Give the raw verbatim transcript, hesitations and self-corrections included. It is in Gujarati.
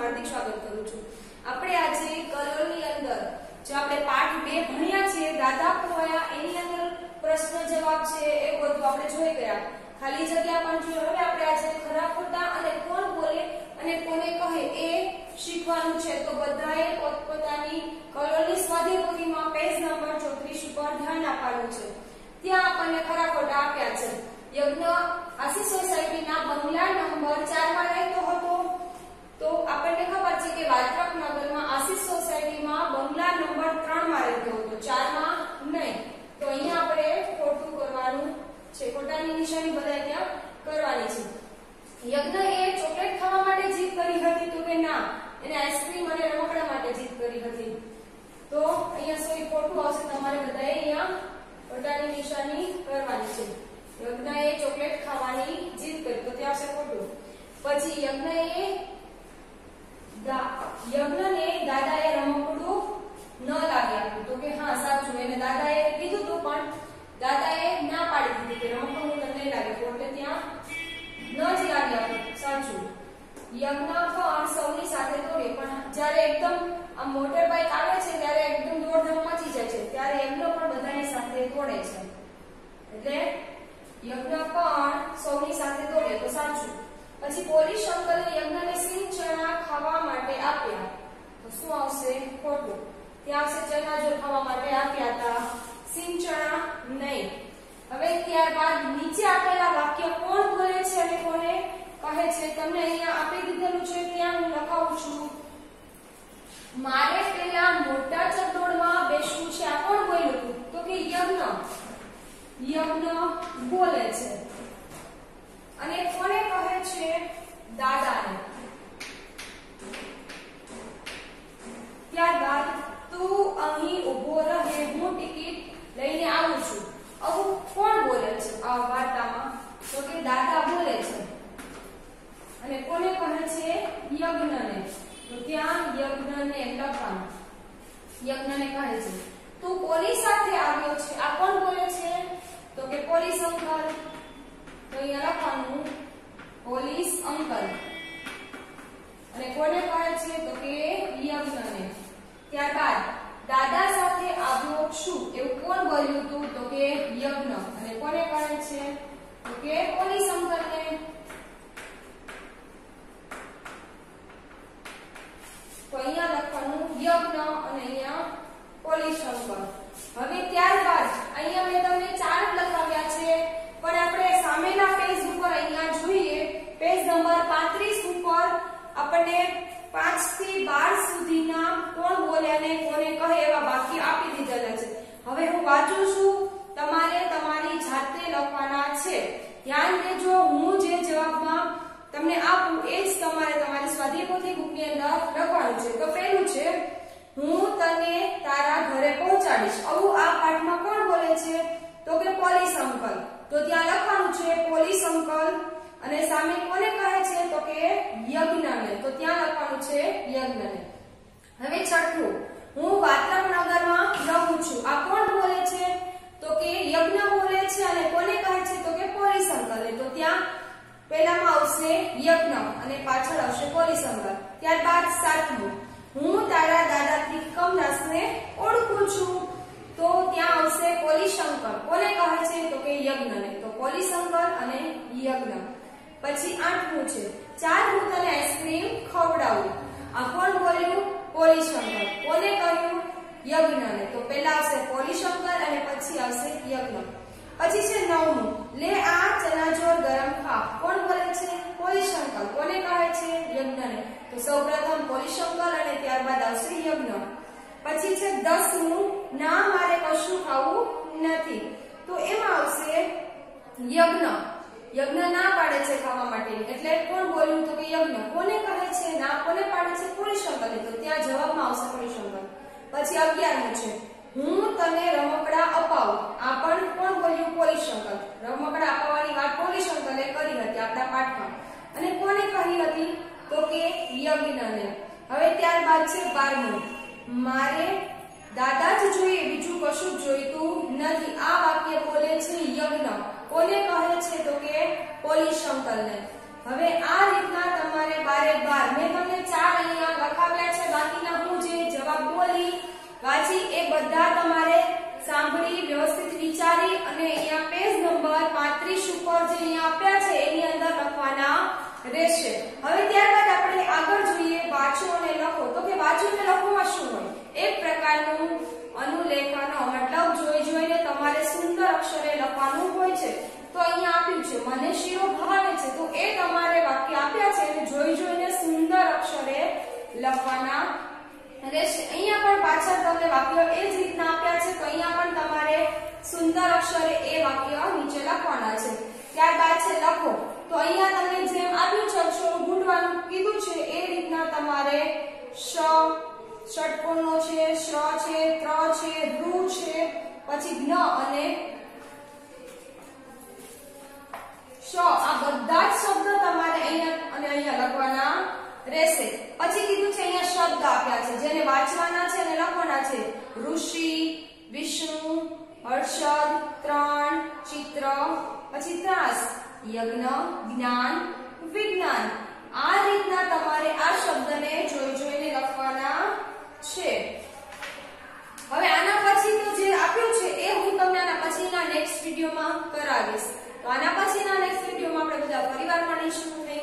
हार्दिक स्वागत करू छुं। આપણે આજે કલરની અંદર જે આપણે પાઠ બે ભણ્યા છે દાદા ખોયા એની અંદર પ્રશ્ન જવાબ છે એ બધું આપણે જોઈ ગયા। ખાલી જગ્યા પણ જો હવે આપણે આજે ખરા ખોટા અને કોણ બોલે અને કોને કહે એ શીખવાનું છે। તો બધાએ પોતપોતાની કલરની સ્વાધ્યાય પોથીમાં પેજ નંબર ચોત્રીસ ઉપર ધ્યાન આપવાનું છે। ત્યાં આપણને ખરા ખોટા આપ્યા છે। યજ્ઞ આશી સોસાયટીના બંગલા નંબર ચાર માં રહેતો હતો। તો આપણને ખબર છે કે વાત્રક નગરમાં આશીષ સોસાયટીમાં બંગલા નંબર ત્રણ માં રહેતો હતો, ચાર માં નહીં। તો અહીંયા આપણે ખોટું કરવાનું છે, ખોટાની નિશાની બધાય ત્યાં કરવાની છે। યજ્ઞએ ચોકલેટ ખાવા માટે જીદ કરી હતી તો કે ના, એને આઈસ્ક્રીમ અને રમકડા માટે જીદ કરી હતી। તો અહીંયા સોય ખોટું આવશે, તમારે બધાએ અહીંયા ખોટાની નિશાની કરવાની છે। યજ્ઞએ ચોકલેટ ખાવાની જીદ કરી તો ત્યાં આવશે ખોટું। પછી યજ્ઞએ યજ્ઞને દાદાએ રમકડું ન લાવી આપ્યું તો કે હા સાચું, એને દાદાએ કીધું તો પણ દાદાએ ના પાડી દીધી કે રમકડું હું તમને લાવી આપું, એટલે ત્યાં ન જ લાવી આપ્યું, સાચું। યજ્ઞ પણ સૌની સાથે દોડે, પણ જ્યારે એકદમ આ મોટર બાઇક આવે છે ત્યારે એકદમ દોડધામ મચી જાય છે, ત્યારે યજ્ઞ પણ બધાની સાથે દોડે છે, એટલે યજ્ઞ પણ સૌની સાથે દોડે તો સાચું। પછી પોલીસ અંકલે યજ્ઞને સિંગ ચણા ખાવા માટે આપ્યા તો શું આવશે ખોટું, ત્યાં આવશે ચણા જો ખાવા માટે આપ્યા હતા, સિંગ ચણા નહીં। હવે ત્યારબાદ નીચે આપેલા વાક્ય કોણ બોલે છે અને કોને કહે છે તમને અહીંયા આપી દીધેલું છે, ત્યાં હું લખાવું છું। મારે પેલા મોટા ચકડોળમાં બેસવું છે, આ કોણ બોલ્યું તો કે યજ્ઞ, યજ્ઞ બોલે છે અને કોને કહે છે દાદાને। ત્યારબાદ તું અહીં ઊભો રહે, હું ટિકિટ લઈને આવું છું, આવું કોણ બોલે છે આ વાર્તામાં તો કે દાદા બોલે છે અને કોને કહે છે યજ્ઞને, તો ત્યાં યજ્ઞને લખવાનું, યજ્ઞને કહે છે તું પોલીસ સાથે આવ્યો છે, આ કોણ બોલે છે તો કે પોલીસ અંકલ, તો અહીંયા લખવાનું પોલીસ અંકલ અને કોને કહે છે તો કે યજ્ઞને। ત્યારબાદ દાદા સાથે આવ્યો છું એવું કોણ બોલ્યું હતું તો કે યજ્ઞ અને કોને કહે છે તો કે પોલીસ અંકલને। તો અહીંયા લખવાનું યજ્ઞ અને અહીંયા પોલીસ અંકલ। હવે ત્યારબાદ અહીંયા મેં તમને ચાર લખાવ્યા છે, પણ આપણે સામેના પેજ ઉપર અહીંયા જોઈએ પેજ નંબર પાંત્રીસ ઉપર આપણને પાંચ થી બાર સુધીના કોણ બોલે અને કોને કહે એવા વાક્ય આપી દીધેલા છે। હવે હું વાંચું છું, તમારે તમારી જાતે લખવાના છે। ધ્યાન દેજો, હું જે જવાબમાં તમને આપું એ જ તમારે તમારી સ્વાધ્યાય પોથી બુકની અંદર લખવાનું છે। તો પહેલું છે હું તને તારા ઘરે પહોંચાડીશ, આવું આ પાઠમાં કોણ બોલે છે તો કે પોલીસ અંકલ, તો ત્યાં લખવાનું છે પોલીસ અંકલ અને સામે કોને કહે છે તો કે યજ્ઞને, તો ત્યાં લખવાનું છે યજ્ઞને। હવે છઠ્ઠું હું વાત્રક નગરમાં રહું છું, આ કોણ બોલે છે તો કે યજ્ઞ બોલે છે અને કોને કહે છે તો કે પોલીસ અંકલને, તો ત્યાં પહેલામાં આવશે યજ્ઞ અને પાછળ આવશે પોલીસ અંકલ। ત્યારબાદ સાતમું હું તારા દાદાથી કમદાસને ઓળખું છું, તો ત્યાં આવશે પોલીસ અંકલ, કોને કહે છે તો કે યજ્ઞને, તો પોલીસ અંકલ અને યજ્ઞ। પછી આઠમું છે ચાલ હું તને આઈસ્ક્રીમ ખવડાવું, આ કોણ બોલ્યું પોલીસ અંકલ, કોને કહ્યું યજ્ઞને, તો પહેલા આવશે પોલીસ અંકલ અને પછી આવશે યજ્ઞ। પછી છે નવમું લે આ ચનાચોર ગરમ ખા, કોણ બોલે છે પોલીસ અંકલ, કોને કહે છે યજ્ઞને, તો સૌપ્રથમ પોલીસ અંકલ અને ત્યારબાદ આવશે યજ્ઞ। પછી છે દસમું ના મારે કશું ખાવું નથી, તો એમાં આવશે યજ્ઞ, યજ્ઞ ના પાડે છે ખાવા માટે, એટલે કોણ બોલ્યું તો કે યજ્ઞ, કોને કહે છે ના કોને પાડે છે પોલીસ અંકલ, તો ત્યાં જવાબમાં આવશે પોલીસ અંકલ। પછી અગિયારમું છે હું તને રમકડા અપાવું, આ પણ કોણ બોલ્યું પોલીસ અંકલ, રમકડા અપાવવાની વાત પોલીસ અંકલે કરી હતી આપણા પાઠમાં અને કોને કહી હતી તો કે યજ્ઞને। હવે ત્યારબાદ છે બારમું મારે દાદા જ જોઈએ બીજું કશું જોઈતું નથી, આ વાક્ય બોલે છે યજ્ઞ, કોને કહે છે તો કે પોલીસ અંકલને। હવે આ રીતના તમારે બારે બાર મેં તમને ચાર અહીંયા લખાવ્યા છે, બાકીના હું જે જવાબ બોલી વાંચી એ બધા તમારે સાંભળી વ્યવસ્થિત વિચારી અને અહીંયા પેજ નંબર પાંત્રીસ ઉપર જે અહીંયા આપ્યા છે એની અંદર લખવાના રહેશે. હવે ત્યારબાદ આપણે આગળ જોઈએ વાંચો અને લખો. તો કે વાંચો અને લખોમાં શું હોય? એક પ્રકારનું અનુલેખનો મતલબ જોઈ જોઈને તમારે સુંદર અક્ષરે લખવાનું હોય છે. તો અહીંયા આપ્યું છે મને શીરો ભાવે છે, તો એ તમારે વાક્ય આપ્યા છે અને જોઈ જોઈને સુંદર અક્ષરે લખવાના રહેશે. અહીંયા પણ પાછળ તમને વાક્ય એ જ રીતના આપ્યા છે, તો અહીંયા પણ તમારે સુંદર અક્ષરે એ વાક્ય નીચે લખવાના છે. ત્યારબાદ છે લખો. તો અહીંયા તમને જેમ આપ્યું છે અક્ષરો ગુંડવાનું કીધું છે એ રીતના તમારે શ ષટકોણનો છે, શ છે, ત્ર છે, ઋ છે, પછી જ્ઞ અને શ આ બધા જ શબ્દ તમારે અહીંયા અને અહીંયા લખવાના રહેશે. પછી કીધું છે અહીંયા શબ્દ આપ્યા છે જેને વાંચવાના છે અને લખવાના છે. ઋષિ, વિષ્ણુ, હર્ષદ, ત્રણ, ચિત્ર, પછી ત્રાસ, યજ્ઞ, જ્ઞાન, વિજ્ઞાન. આ રીતના તમારે આ શબ્દને જોઈ જોઈને લખવાના છે. હવે આના પછી તો જે આપ્યું છે એ હું તમને આના પછીના નેક્સ્ટ વિડિયોમાં કરાવીશ. તો આના પછીના નેક્સ્ટ વિડિયોમાં આપણે બધા ફરીવાર મળીશું.